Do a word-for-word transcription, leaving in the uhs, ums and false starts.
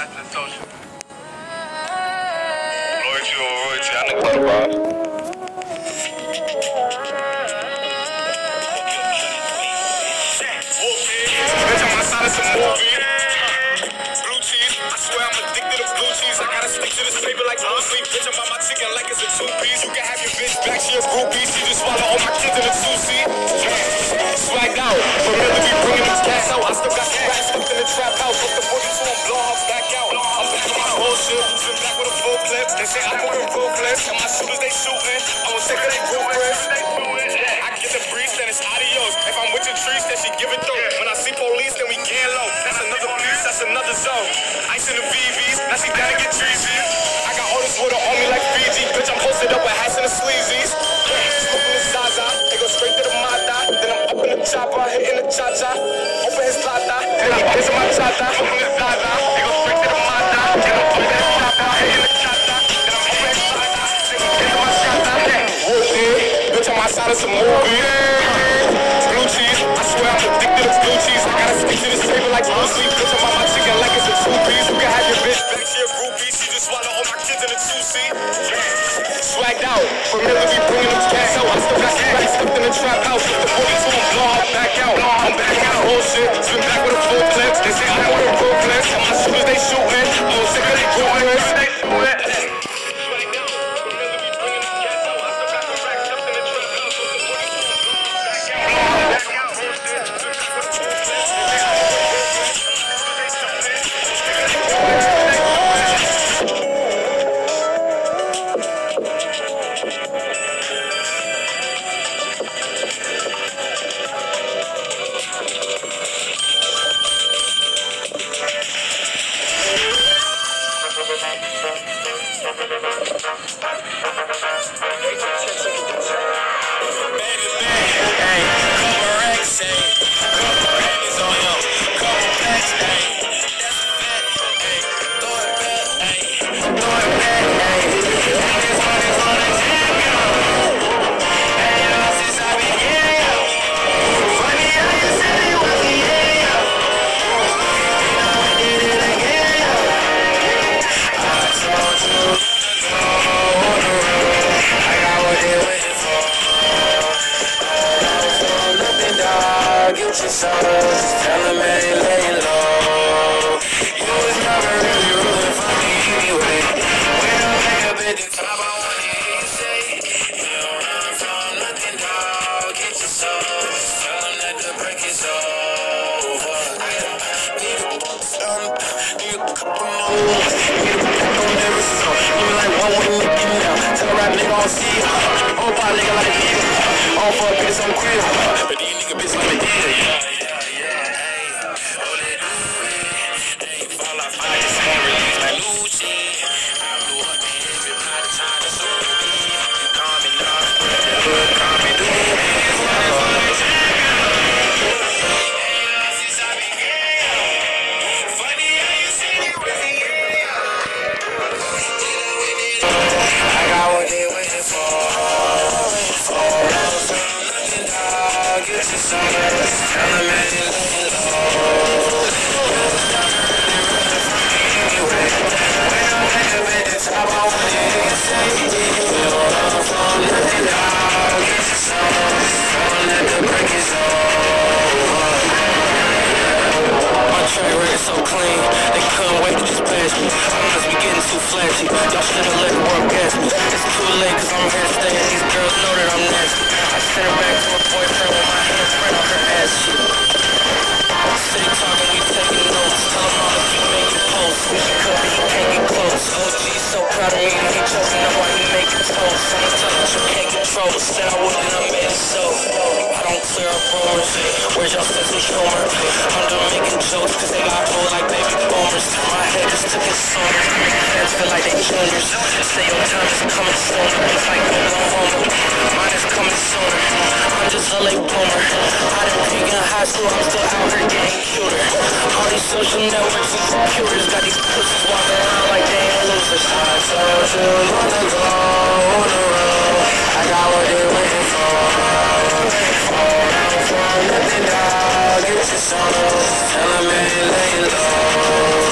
That's the social. Loyalty or royalty, I nigga thought about it. Bitch, I'm outside of some movie. Blue cheese, I swear I'm addicted to blue cheese. I gotta stick to this paper like blue sleep. Bitch, I'm on my chicken like it's a two-piece. You can have your bitch back, she a groupie. She just swallow all my kids in a two-seat. Swagged out, familiar, we bringing them cats out. I still got some rats stuck in the trap house. Fuck the booty, so I'm blowing her back out. I'm back on my bullshit, spin back with a full clip. They say I'm moving ruthless, and my shooters they shooting. I'm sick of they groupers. I get the breeze, then it's adios. If I'm with your trees, then she give it through. When I see police, then we get low. That's another piece, that's another zone. Ice in the V Vs, now she down to get treasy. I got all this water on me like Fiji. Bitch, I'm posted up with hats and the sleazies. Smoking the Zaza, they go straight to the Mata. Then I'm up in the chopper, hitting the cha-cha. Open his plata, then I'm kissing my chata. Smoking the Zaza, they go straight to the Mata. Then I'm up in the chopper, hitting the cha-cha. Then I'm open his plata, then I'm kissing my chata. Bitch, I'm outside of some movie. Blue cheese, I swear I'm addicted to blue cheese. I gotta stick to this paper like blue sleep. Bitch, I'm on my chicken like it's a two-piece. You can have your bitch back, she a groupie. She just swallow all my kids in a two-seat. Swagged out, familiar, we bringing them cats out. I still got some rats stuck in the trap house. With the booty, so I'm blowing back out. I'm back on my bullshit, spin back with a full clip. They say I'm with a ruthless, and my shooters they shooting. I'm sick of they groupers. Get your soul, just tell him I ain't laying low. You was never really rooting for me anyway. When I wake up at the top, I wanna hear you say, you don't run from nothing, dog. Get your soul, just tell him that the break is over. Need a um, need a couple more. Need a pack on every song. Give me like one with Nicky now. Tell a rap nigga on C. Oh, my nigga like me. All for a bitch on crib. But these nigga bitch like me. So clean, they couldn't wait to just pass me. I must be getting too flashy. Y'all should've let the world gas me. It's too late cause I'm here to stay and these girls know that I'm nasty. I sent her back to her boyfriend with my hands spread on her ass shit. City talking, we taking notes. Tell him all to keep making posts. Wish he could, but he can't get close. O G's so proud of me that he choking up while he making toast. I'm telling you can't control. Said I wouldn't, I made it so. I don't clear up rumors. Where's your sense of humor? I'm done making jokes cause they got old like baby boomers. My head just took it sooner. Hands feel like they juniors. Say your time is coming sooner. It's like Oklahoma. Mine is coming sooner. I'm just a late bloomer. I didn't peak in high school. I'm still out here getting cuter. All these social networks and computers got these pussies walking around like they ain't losers. I told you long ago on the road. I got what they waiting for. Nothing, dog. Get your soul. Tell them ain't laying low.